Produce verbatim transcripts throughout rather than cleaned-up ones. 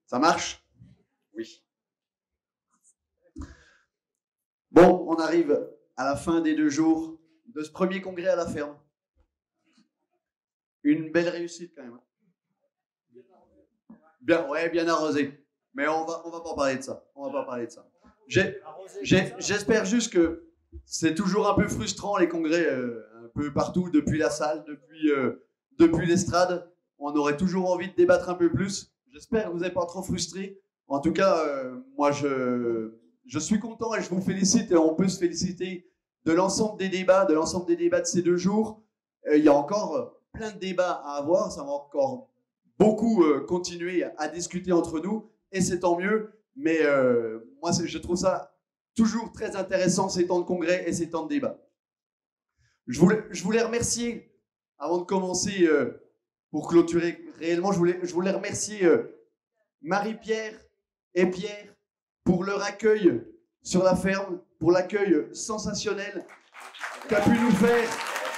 Ça marche? Oui. Bon, on arrive à la fin des deux jours de ce premier congrès à la ferme. Une belle réussite quand même. Bien, ouais, bien arrosé. Mais on va, on va pas parler de ça. On va pas parler de ça. J'espère juste que c'est toujours un peu frustrant les congrès euh, un peu partout, depuis la salle, depuis, euh, depuis l'estrade. On aurait toujours envie de débattre un peu plus. J'espère que vous n'êtes pas trop frustrés. En tout cas, euh, moi, je, je suis content et je vous félicite. Et on peut se féliciter de l'ensemble des débats, de l'ensemble des débats de ces deux jours. Euh, il y a encore plein de débats à avoir. Ça va encore beaucoup euh, continuer à, à discuter entre nous. Et c'est tant mieux. Mais euh, moi, je trouve ça toujours très intéressant, ces temps de congrès et ces temps de débat. Je voulais, je voulais remercier, avant de commencer, euh, pour clôturer réellement, je voulais, je voulais remercier euh, Marie-Pierre et Pierre pour leur accueil sur la ferme, pour l'accueil sensationnel qu'a pu nous faire.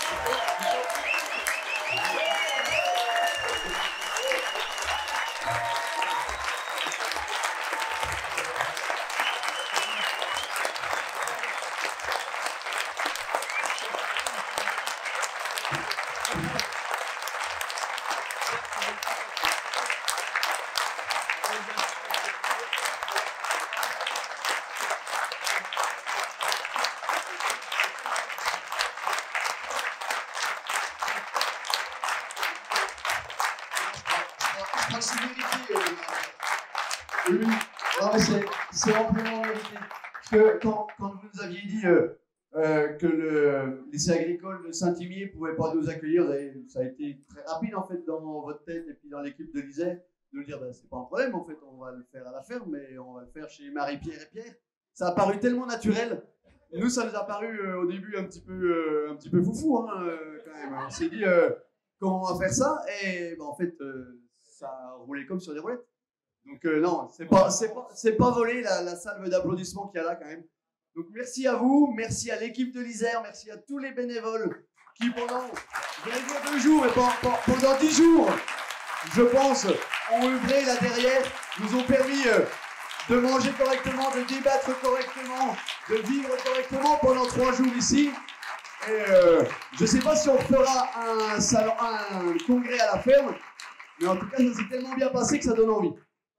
C'est amplement mérité. Parce que quand, quand vous nous aviez dit euh, euh, que le lycée agricole de Saint-Imier ne pouvait pas nous accueillir, et ça a été très rapide en fait dans votre tête et puis dans l'équipe de l'Isère, de nous dire ben, c'est pas un problème en fait, on va le faire à la ferme, mais on va le faire chez Marie-Pierre et Pierre. Ça a paru tellement naturel. Nous, ça nous a paru euh, au début un petit peu, euh, un petit peu foufou hein, euh, quand même. On s'est dit euh, comment on va faire ça, et ben, en fait euh, ça a roulé comme sur des roulettes. Donc euh, non, c'est pas, c'est pas, c'est pas volé la, la salve d'applaudissements qu'il y a là quand même. Donc merci à vous, merci à l'équipe de l'Isère, merci à tous les bénévoles qui pendant, je vais dire deux jours, mais pendant, pendant dix jours, je pense, ont œuvré là derrière, nous ont permis euh, de manger correctement, de débattre correctement, de vivre correctement pendant trois jours ici. Et euh, je sais pas si on fera un salon, un congrès à la ferme, mais en tout cas ça s'est tellement bien passé que ça donne envie.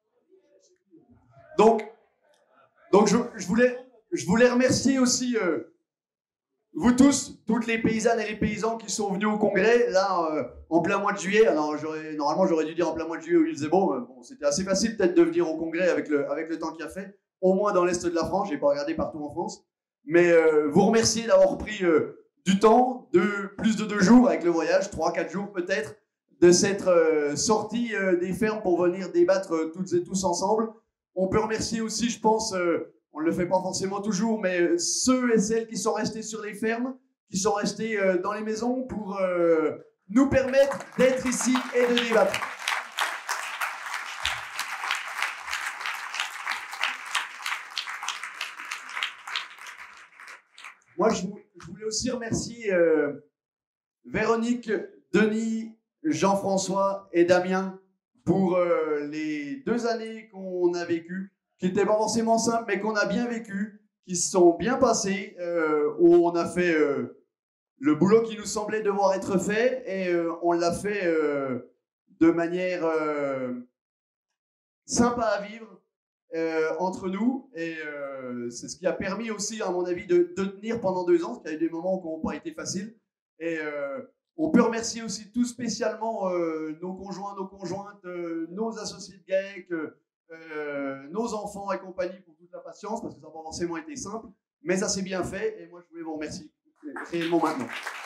Donc, donc je, je, voulais, je voulais remercier aussi euh, vous tous, toutes les paysannes et les paysans qui sont venus au congrès, là, euh, en plein mois de juillet. Alors, normalement, j'aurais dû dire en plein mois de juillet où il faisait beau. Bon, c'était assez facile peut-être de venir au congrès avec le, avec le temps qu'il a fait, au moins dans l'Est de la France. Je n'ai pas regardé partout en France. Mais euh, vous remercier d'avoir pris euh, du temps, de plus de deux jours avec le voyage, trois, quatre jours peut-être, de s'être euh, sortis euh, des fermes pour venir débattre euh, toutes et tous ensemble. On peut remercier aussi, je pense, euh, on ne le fait pas forcément toujours, mais ceux et celles qui sont restés sur les fermes, qui sont restés euh, dans les maisons pour euh, nous permettre d'être ici et de débattre. Moi, je, je voulais aussi remercier euh, Véronique, Denis, Jean-François et Damien pour euh, les deux années qu'on a vécues, qui n'étaient pas forcément simples, mais qu'on a bien vécues, qui se sont bien passées, euh, où on a fait euh, le boulot qui nous semblait devoir être fait, et euh, on l'a fait euh, de manière euh, sympa à vivre euh, entre nous, et euh, c'est ce qui a permis aussi, à mon avis, de, de tenir pendant deux ans, parce qu'il y a eu des moments qui n'ont pas été faciles, et euh, on peut remercier aussi tout spécialement euh, nos conjoints, nos conjointes, euh, nos associés de GAEC, euh, nos enfants et compagnie pour toute la patience, parce que ça n'a pas forcément été simple, mais ça s'est bien fait, et moi je voulais vous remercier réellement maintenant.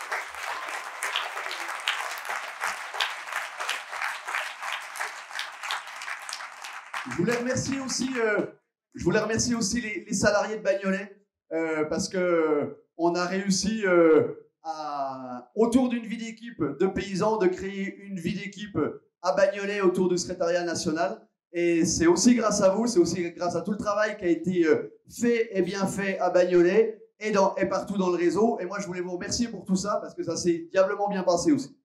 Je voulais remercier aussi, euh, je voulais remercier aussi les, les salariés de Bagnolet, euh, parce que on a réussi euh, à, autour d'une vie d'équipe de paysans, de créer une vie d'équipe à Bagnolet autour du secrétariat national. Et c'est aussi grâce à vous, c'est aussi grâce à tout le travail qui a été fait et bien fait à Bagnolet et, dans, et partout dans le réseau. Et moi, je voulais vous remercier pour tout ça, parce que ça s'est diablement bien passé aussi.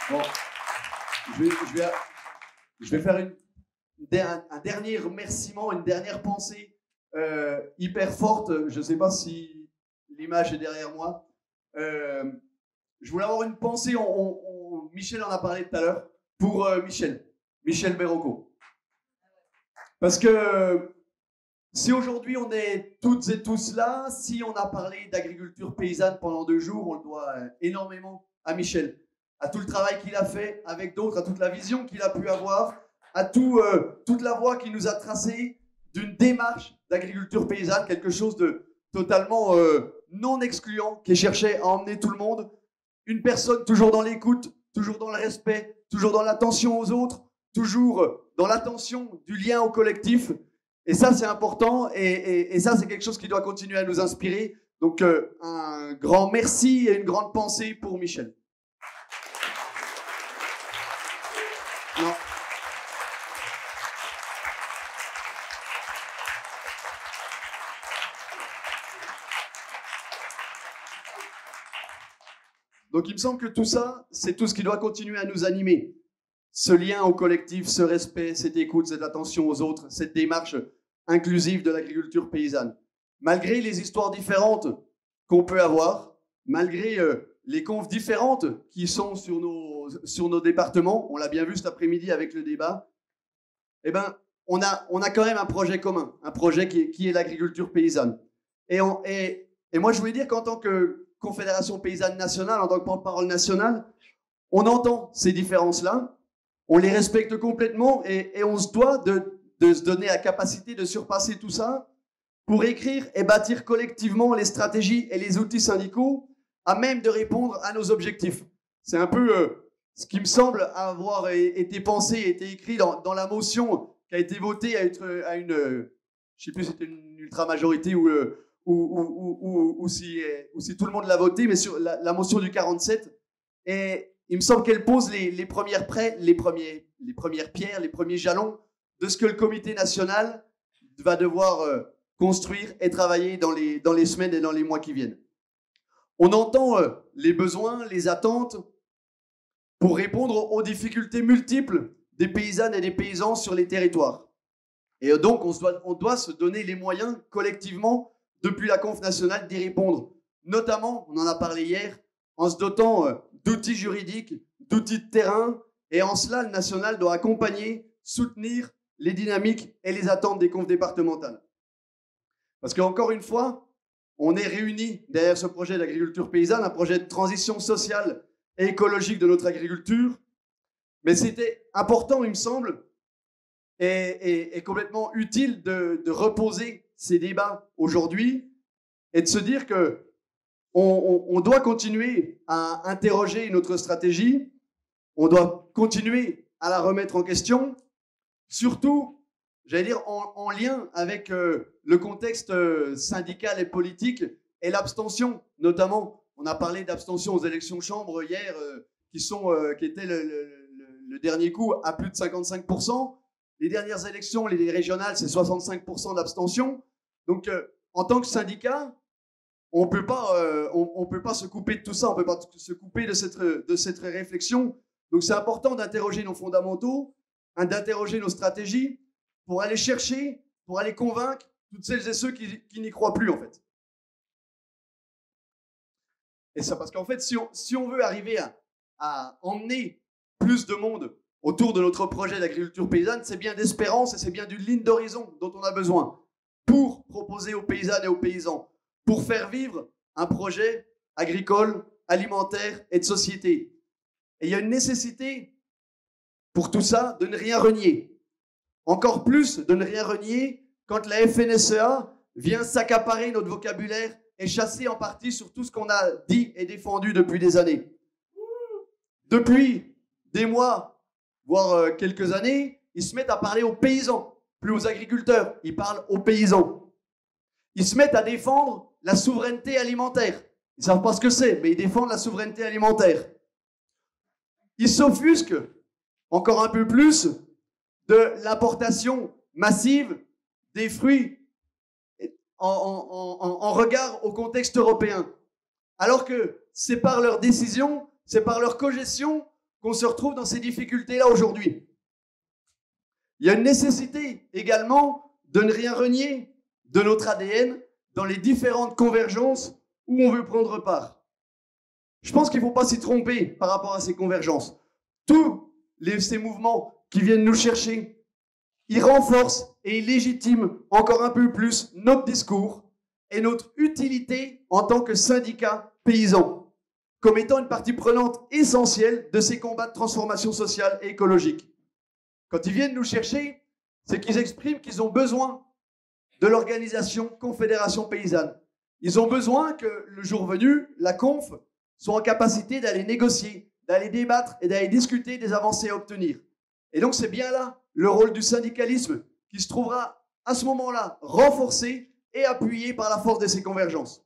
Bon, je vais, je vais, je vais faire une, un, un dernier remerciement, une dernière pensée euh, hyper forte. Je ne sais pas si l'image est derrière moi. Euh, je voulais avoir une pensée, on, on, on, Michel en a parlé tout à l'heure, pour euh, Michel, Michel Berroco. Parce que si aujourd'hui on est toutes et tous là, si on a parlé d'agriculture paysanne pendant deux jours, on le doit euh, énormément à Michel, à tout le travail qu'il a fait avec d'autres, à toute la vision qu'il a pu avoir, à tout, euh, toute la voie qu'il nous a tracée d'une démarche d'agriculture paysanne, quelque chose de totalement euh, non excluant, qui cherchait à emmener tout le monde. Une personne toujours dans l'écoute, toujours dans le respect, toujours dans l'attention aux autres, toujours dans l'attention du lien au collectif. Et ça, c'est important. Et, et, et ça, c'est quelque chose qui doit continuer à nous inspirer. Donc, euh, un grand merci et une grande pensée pour Michel. Non. Donc, il me semble que tout ça, c'est tout ce qui doit continuer à nous animer. Ce lien au collectif, ce respect, cette écoute, cette attention aux autres, cette démarche inclusive de l'agriculture paysanne. Malgré les histoires différentes qu'on peut avoir, malgré euh, les confs différentes qui sont sur nos, sur nos départements, on l'a bien vu cet après-midi avec le débat, eh ben, on a, on a quand même un projet commun, un projet qui est, qui est l'agriculture paysanne. Et, on, et, et moi, je voulais dire qu'en tant que Confédération paysanne nationale, en tant que porte-parole nationale, on entend ces différences-là, on les respecte complètement et, et on se doit de, de se donner la capacité de surpasser tout ça pour écrire et bâtir collectivement les stratégies et les outils syndicaux à même de répondre à nos objectifs. C'est un peu euh, ce qui me semble avoir été pensé, été écrit dans, dans la motion qui a été votée à, être, à une, euh, je ne sais plus si c'était une ultra-majorité ou, euh, ou, ou, ou, ou, ou, si, ou si tout le monde l'a voté, mais sur la, la motion du quarante-sept. Et il me semble qu'elle pose les, les, premières prêts, les, premiers, les premières pierres, les premiers jalons de ce que le comité national va devoir euh, construire et travailler dans les, dans les semaines et dans les mois qui viennent. On entend euh, les besoins, les attentes pour répondre aux difficultés multiples des paysannes et des paysans sur les territoires. Et donc, on, se doit, on doit se donner les moyens collectivement, depuis la Conf nationale, d'y répondre. Notamment, on en a parlé hier, en se dotant euh, d'outils juridiques, d'outils de terrain, et en cela, le national doit accompagner, soutenir les dynamiques et les attentes des confs départementales. Parce qu'encore une fois, on est réunis derrière ce projet d'agriculture paysanne, un projet de transition sociale et écologique de notre agriculture, mais c'était important, il me semble, et, et, et complètement utile de, de reposer ces débats aujourd'hui et de se dire que On, on, on doit continuer à interroger notre stratégie, on doit continuer à la remettre en question, surtout, j'allais dire, en, en lien avec euh, le contexte euh, syndical et politique et l'abstention, notamment. On a parlé d'abstention aux élections chambres hier, euh, qui, sont, euh, qui étaient le, le, le, le dernier coup à plus de cinquante-cinq pour cent. Les dernières élections, les régionales, c'est soixante-cinq pour cent d'abstention. Donc, euh, en tant que syndicat, on peut pas, euh, on, on peut pas se couper de tout ça, on peut pas se couper de cette, de cette réflexion. Donc c'est important d'interroger nos fondamentaux, hein, d'interroger nos stratégies pour aller chercher, pour aller convaincre toutes celles et ceux qui, qui n'y croient plus en fait. Et ça parce qu'en fait, si on, si on veut arriver à, à emmener plus de monde autour de notre projet d'agriculture paysanne, c'est bien d'espérance et c'est bien d'une ligne d'horizon dont on a besoin pour proposer aux paysannes et aux paysans, pour faire vivre un projet agricole, alimentaire et de société. Et il y a une nécessité pour tout ça de ne rien renier. Encore plus de ne rien renier quand la F N S E A vient s'accaparer notre vocabulaire et chasser en partie sur tout ce qu'on a dit et défendu depuis des années. Depuis des mois, voire quelques années, ils se mettent à parler aux paysans, plus aux agriculteurs, ils parlent aux paysans. Ils se mettent à défendre la souveraineté alimentaire. Ils ne savent pas ce que c'est, mais ils défendent la souveraineté alimentaire. Ils s'offusquent encore un peu plus de l'importation massive des fruits en, en, en, en regard au contexte européen. Alors que c'est par leur décision, c'est par leur cogestion qu'on se retrouve dans ces difficultés-là aujourd'hui. Il y a une nécessité également de ne rien renier de notre A D N dans les différentes convergences où on veut prendre part. Je pense qu'il ne faut pas s'y tromper par rapport à ces convergences. Tous les, ces mouvements qui viennent nous chercher, ils renforcent et ils légitiment encore un peu plus notre discours et notre utilité en tant que syndicat paysan, comme étant une partie prenante essentielle de ces combats de transformation sociale et écologique. Quand ils viennent nous chercher, c'est qu'ils expriment qu'ils ont besoin de l'organisation Confédération Paysanne. Ils ont besoin que, le jour venu, la conf soit en capacité d'aller négocier, d'aller débattre et d'aller discuter des avancées à obtenir. Et donc, c'est bien là le rôle du syndicalisme qui se trouvera à ce moment-là renforcé et appuyé par la force de ces convergences.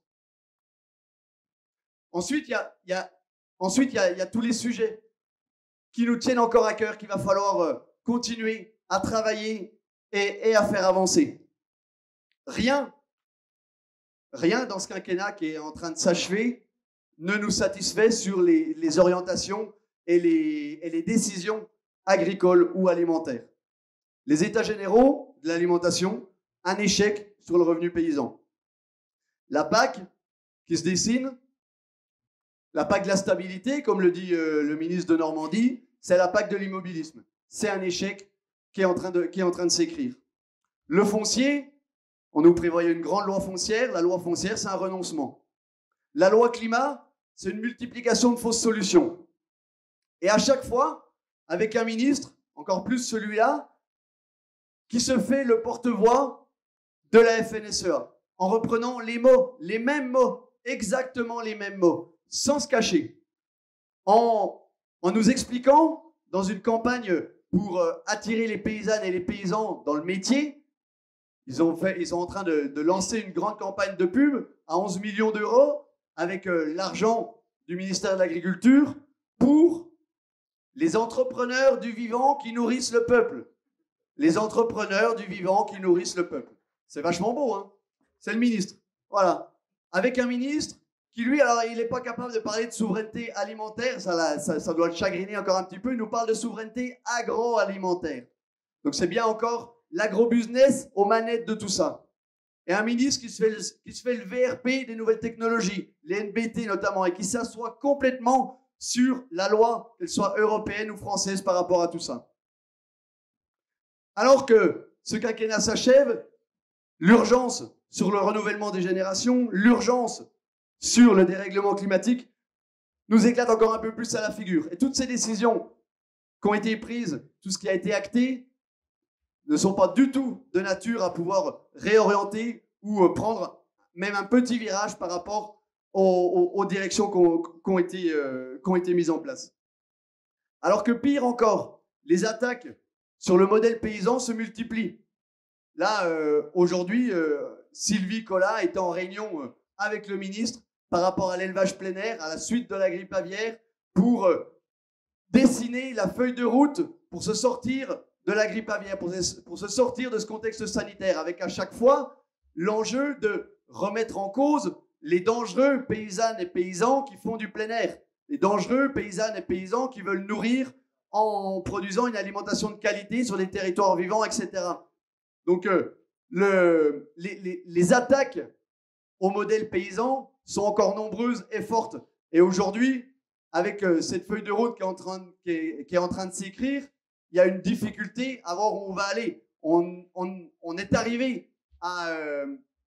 Ensuite, il y a, il y a, ensuite, il y a, il y a tous les sujets qui nous tiennent encore à cœur, qu'il va falloir euh, continuer à travailler et, et à faire avancer. Rien, rien dans ce quinquennat qui est en train de s'achever ne nous satisfait sur les, les orientations et les, et les décisions agricoles ou alimentaires. Les états généraux de l'alimentation, un échec sur le revenu paysan. La P A C qui se dessine, la P A C de la stabilité, comme le dit euh, le ministre de Normandie, c'est la P A C de l'immobilisme. C'est un échec qui est en train de, qui est en train de s'écrire. Le foncier, on nous prévoyait une grande loi foncière. La loi foncière, c'est un renoncement. La loi climat, c'est une multiplication de fausses solutions. Et à chaque fois, avec un ministre, encore plus celui-là, qui se fait le porte-voix de la F N S E A, en reprenant les mots, les mêmes mots, exactement les mêmes mots, sans se cacher, en, en nous expliquant, dans une campagne pour euh, attirer les paysannes et les paysans dans le métier, ils, ont fait, ils sont en train de, de lancer une grande campagne de pub à onze millions d'euros avec euh, l'argent du ministère de l'Agriculture pour les entrepreneurs du vivant qui nourrissent le peuple. Les entrepreneurs du vivant qui nourrissent le peuple. C'est vachement beau, hein? C'est le ministre. Voilà. Avec un ministre qui, lui, alors, il n'est pas capable de parler de souveraineté alimentaire. Ça, ça, ça doit le chagriner encore un petit peu. Il nous parle de souveraineté agroalimentaire. Donc, c'est bien encore l'agro-business aux manettes de tout ça. Et un ministre qui se fait le, qui se fait le V R P des nouvelles technologies, les N B T notamment, et qui s'assoit complètement sur la loi, qu'elle soit européenne ou française, par rapport à tout ça. Alors que ce quinquennat s'achève, l'urgence sur le renouvellement des générations, l'urgence sur le dérèglement climatique nous éclate encore un peu plus à la figure. Et toutes ces décisions qui ont été prises, tout ce qui a été acté, ne sont pas du tout de nature à pouvoir réorienter ou prendre même un petit virage par rapport aux, aux, aux directions qui ont, qui ont été, euh, qui ont été mises en place. Alors que pire encore, les attaques sur le modèle paysan se multiplient. Là, euh, aujourd'hui, euh, Sylvie Collat est en réunion euh, avec le ministre par rapport à l'élevage plein air, à la suite de la grippe aviaire, pour euh, dessiner la feuille de route pour se sortir de la grippe aviaire, pour, pour se sortir de ce contexte sanitaire, avec à chaque fois l'enjeu de remettre en cause les dangereux paysannes et paysans qui font du plein air, les dangereux paysannes et paysans qui veulent nourrir en produisant une alimentation de qualité sur des territoires vivants, et cetera. Donc, euh, le, les, les, les attaques au modèle paysan sont encore nombreuses et fortes. Et aujourd'hui, avec euh, cette feuille de route qui est en train, qui est, qui est en train de s'écrire, il y a une difficulté à voir où on va aller. On, on, on est arrivé à, euh,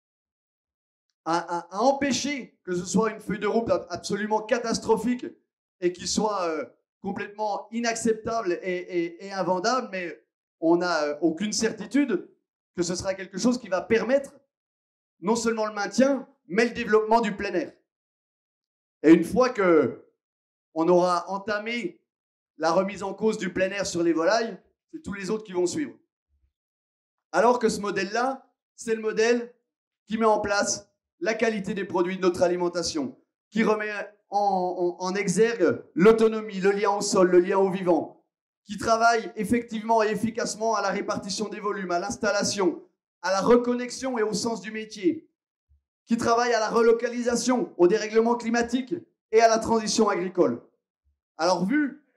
à, à, à empêcher que ce soit une feuille de route absolument catastrophique et qui soit euh, complètement inacceptable et, et, et invendable, mais on n'a aucune certitude que ce sera quelque chose qui va permettre non seulement le maintien, mais le développement du plein air. Et une fois qu'on aura entamé la remise en cause du plein air sur les volailles, c'est tous les autres qui vont suivre. Alors que ce modèle-là, c'est le modèle qui met en place la qualité des produits de notre alimentation, qui remet en, en, en exergue l'autonomie, le lien au sol, le lien au vivant, qui travaille effectivement et efficacement à la répartition des volumes, à l'installation, à la reconnexion et au sens du métier, qui travaille à la relocalisation, au dérèglement climatique et à la transition agricole. Alors, vu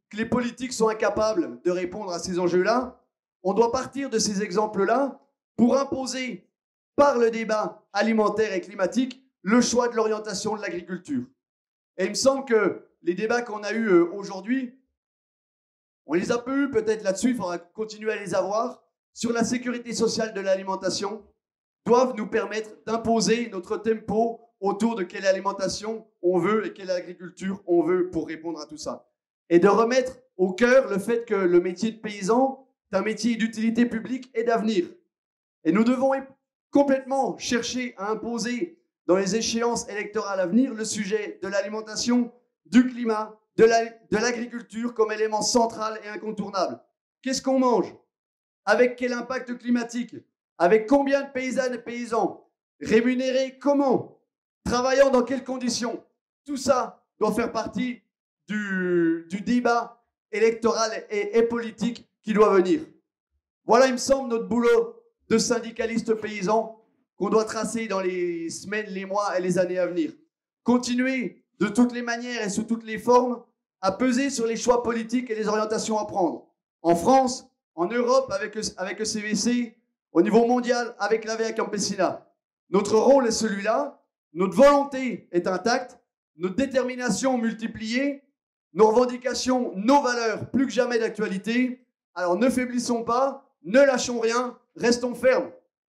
que les politiques sont incapables de répondre à ces enjeux-là, on doit partir de ces exemples-là pour imposer par le débat alimentaire et climatique le choix de l'orientation de l'agriculture. Et il me semble que les débats qu'on a eus aujourd'hui, on les a peu eus peut-être là-dessus, il faudra continuer à les avoir, sur la sécurité sociale de l'alimentation, doivent nous permettre d'imposer notre tempo autour de quelle alimentation on veut et quelle agriculture on veut pour répondre à tout ça. Et de remettre au cœur le fait que le métier de paysan est un métier d'utilité publique et d'avenir. Et nous devons complètement chercher à imposer dans les échéances électorales à venir le sujet de l'alimentation, du climat, de l'agriculture comme élément central et incontournable. Qu'est-ce qu'on mange? Avec quel impact climatique? Avec combien de paysannes et paysans? Rémunérés comment? Travaillant dans quelles conditions? Tout ça doit faire partie du, du débat électoral et, et politique qui doit venir. Voilà, il me semble, notre boulot de syndicalistes paysans qu'on doit tracer dans les semaines, les mois et les années à venir. Continuer de toutes les manières et sous toutes les formes à peser sur les choix politiques et les orientations à prendre. En France, en Europe avec, avec le C V C, au niveau mondial avec la Via Campesina. Notre rôle est celui-là, notre volonté est intacte, notre détermination multipliée, nos revendications, nos valeurs plus que jamais d'actualité. Alors ne faiblissons pas, ne lâchons rien, restons fermes.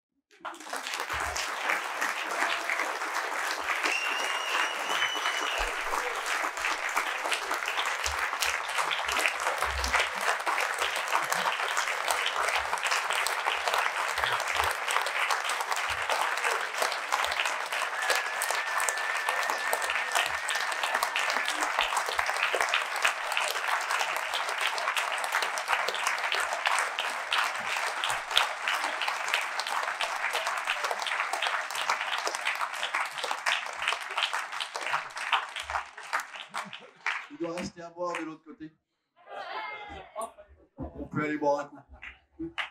Il doit rester à boire de l'autre côté. On peut aller boire un coup.